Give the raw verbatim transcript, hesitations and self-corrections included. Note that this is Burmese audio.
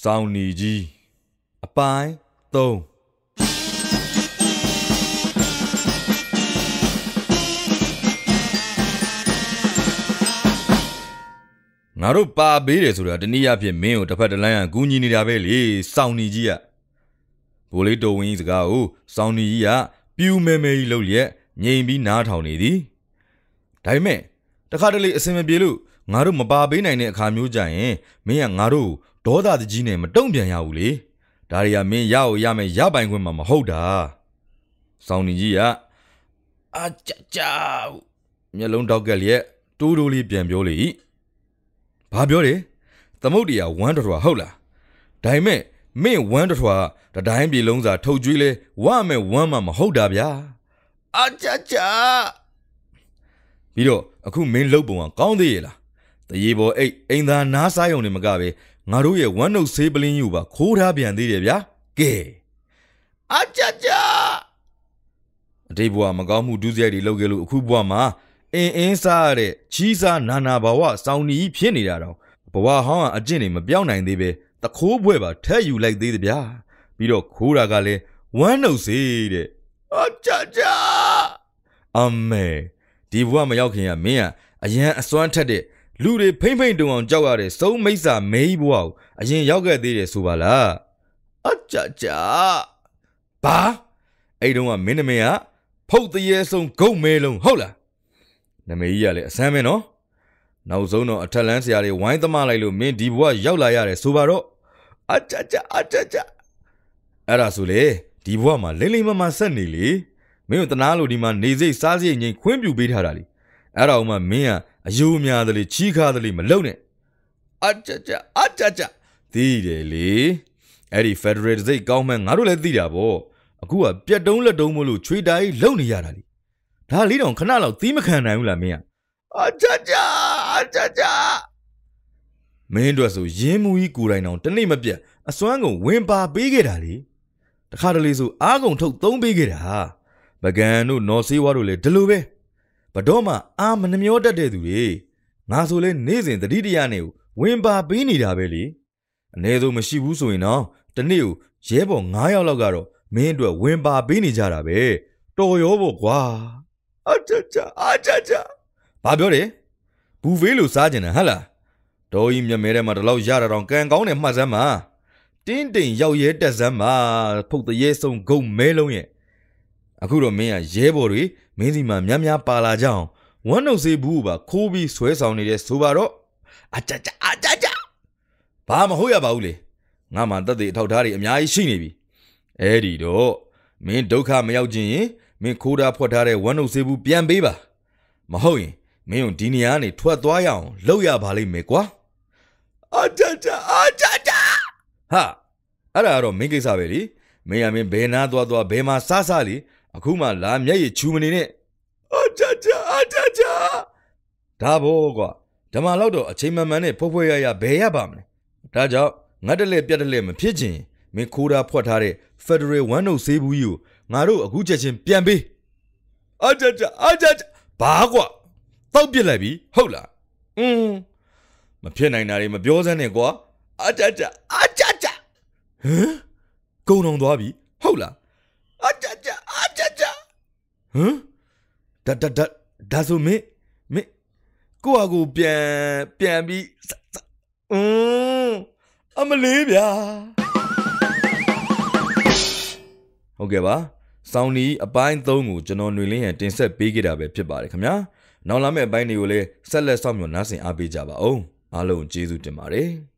စောင်းနီကြီးအပိုင်းသုံးငါတို့ပါပေးတယ်ဆိုတာတနည်းအားဖြင့်မင်းကိုတစ်ဖက်တစ်လမ်းကကူညီနေတာပဲလေစောင်းနီကြီးကဘိုးလေးတော်ဝင်းကြီးစကားကိုစောင်းနီကြီးကပြူမဲမဲကြီးလှုပ်ရက်ငြိမ်ပြီးနားထောင်နေသည်ဒါပေမဲ့တခါတလေအစင်မပြေလို့ငါတို့မပါပေးနိုင်တဲ့အခါမျိုးကြရင်မင်းကငါတို့ဒေါသတကြီးနဲ့မတုံ့ပြန်ရဘူးလေဒါတွေကမင်းရအောင်ရမယ်ရပိုင်ခွင့်မှမဟုတ်တာစောင်းနီကြီးကအာကြကြမျက်လုံးတောက်ကက်လျက်တိုးတိုးလေးပြန်ပြောလေဘာပြောတယ်သမုတ်တရားဝမ်းတော်ဟုတ်လားဒါပေမဲ့မင်းဝမ်းတော်တတိုင်းပြေလုံးစာထုတ်ကျွေးလဲဝမ်းမဲ့ဝမ်းမှမဟုတ်တာဗျာအာကြကြပြီးတော့အခုမင်းလှုပ်ပုံကကောင်းသေးရဲ့လားတရေပေါ်အိတ်အိမ်သာနားစားရုံနဲ့မကပဲငါတို့ရဲ့ဝမ်းနှုတ်ဆေးပလင်းယူပါခိုးထားပြန်သေးတယ်ဗျာကဲအာကြကြအတိတ်ဘဝမကောင်းမှုဒုစရိုက်တွေလုပ်ခဲ့လို့အခုဘဝမှာအင်းအင်းစားရတဲ့ချီးစားနာနာဘဝစောင်းနီဖြစ်နေတာတော့ဘဝဟောင်းကအကျင့်တွေမပြောင်းနိုင်သေးပဲတခိုးဘွဲ့ပါထက်ယူလိုက်သေးတယ်ဗျာပြီးတော့ခိုးတာကလည်းဝမ်းနှုတ်စေးတဲ့အကြကြအမေဒီဘဝမရောက်ခင်ကမင်းကအရန်အစွမ်းထက်တဲ့လူတွေဖိမ့်ဖိမ့်တုံအောင်ကြောက်ရတဲ့စုံမိစ္ဆာမေးဘဝကိုအရင်ရောက်ခဲ့သေးတယ်ဆိုပါလားအကြကြဘာအဲ့တုန်းကမင်းနမေကဖုတ်တရေဆုံးဂုတ်မဲလုံးဟုတ်လားနမေကြီးကလည်းအဆမ်းပဲနော်နောက်ဆုံးတော့အထက်လန်းဆရာတွေဝိုင်းသမားလိုက်လို့မင်းဒီဘဝရောက်လာရတယ်ဆိုပါတော့အကြကြအကြကြအဲ့ဒါဆိုလေဒီဘဝမှာလိမ့်လိမ့်မမဆက်နေလေမင်းတို့တနာလို့ဒီမှာနေစိတ်စားစိတ်ငိမ်ခွင့်ပြုပေးထားတာလေအဲ့ဒါမှမင်းကအယိုးများတယ်လေချီးခါတယ်လေမလုံနဲ့အကြကြအကြကြသိတယ်လေအဲ့ဒီ Federal စိတ်ကောင်းမှငါတို့လည်းသိတာပေါ့အခုကပြက်တုံးလက်တုံးမလို့ချွေတာကြီးလုံနေရတာလေဒါလေးတောင်ခဏလောက်သီးမခံနိုင်ဘူးလားမင်းကအကြကြအကြကြမင်းတို့ဆိုရင်းမူကြီးကိုယ်တိုင်တောင်တနေ့မပြတ်အစွမ်းကုန်ဝင်ပါပေးခဲ့တာလေတခါတလေဆိုအားကုန်ထုတ်သုံးပေးခဲ့တာပကံတို့နော်ဆေးဝါးတို့လည်းဒီလိုပဲဘတော့မှအာမနှမျောတတ်တဲ့သူတွေငါဆိုလဲနေ့စဉ်တတိတရနဲ့ဝင်ပါပေးနေတာပဲလေအ ਨੇ ဆုံးမရှိဘူးဆိုရင်တော့တနေ့ကိုရဲဘော်ငါးယောက်လောက်ကတော့မင်းအတွက်ဝင်ပါပေးနေကြတာပဲတော်ရောပေါ့ကွာအကြကြအကြကြဘာပြောတယ်ဘူဖေးလို့စားကြင်တယ်ဟဟလားတော်ကြီးမြမဲထဲမှာတလောက်ရတာတော့ကံကောင်းတယ်မှတ်စမ်းပါတင်းတိမ်ရောက်ရဲတက်စမ်းပါဖုတ်တရေဆုံးဂုတ်မဲလုံးရဲ့အခုတော့မင်းကရဲဘော်တွေမင်းစီမှာများများပါလာကြအောင်ဝမ်းနှုတ်စေးဘူးပါခိုးပြီးဆွဲဆောင်နေတဲ့ဆိုပါတော့အကြကြအကြကြဘာမဟုတ်ရပါဘူးလေငါမှတက်သေးအထောက်ထားတွေအများကြီးရှိနေပြီအဲ့ဒီတော့မင်းဒုက္ခမရောက်ခြင်းရင်မင်းခိုးတာဖွက်ထားတဲ့ဝမ်းနှုတ်စေးဘူးပြန်ပေးပါမဟုတ်ရင်မင်းတို့ဒီနေရာကနေထွက်သွားရအောင်လုပ်ရပါလိမ့်မယ်ကွာအကြကြအကြကြဟာအဲ့ဒါတော့မင်းကိစ္စပဲလေမင်းရမင်းဘယ်နာသွားသွားဘယ်မှာစားစားလေအခုမှလာမျက်ရည်ချူမနေနဲ့အကြကြအကြကြဒါဘောကွာဓမ္မလောက်တော့အချိန်မှန်မှန်နဲ့ဖွက်ဖွက်ရရဘယ်ရပါမလဲဒါကြောင့်ငတ်တလဲပြတ်တလဲမဖြစ်ချင်မင်းခိုးတာဖွက်ထားတဲ့ Federal ဝမ်းနှုတ်ဆေးဘူးကြီးကိုငါတို့အခုချက်ချင်းပြန်ပေးအကြကြအကြကြဘာကွာတောက်ပြစ်လိုက်ပြီဟုတ်လားอืมမဖြစ်နိုင်တာတွေမပြောစမ်းနဲ့ကွာအကြကြအကြကြဟမ်ကုံအောင်သွားပြီဟုတ်လားအကြကြအကြကြဟမ်ဒါဒါဒါဒါဆိုမင်းမင်းကိုယ့်အကူပြန်ပြန်ပြီးอืมအမလေးဗျာဟုတ်ကဲ့ပါစောင်းနီအပိုင်းသုံးကိုကျွန်တော်ຫນွေလင်းရန်တင်ဆက်ပေးခဲ့တာပဲဖြစ်ပါတယ်ခင်ဗျာနောက်လာမယ့်အပိုင်းတွေကိုလည်းဆက်လက်စောင့်မျှော်နားဆင်အားပေးကြပါဦးအားလုံးကျေးဇူးတင်ပါတယ်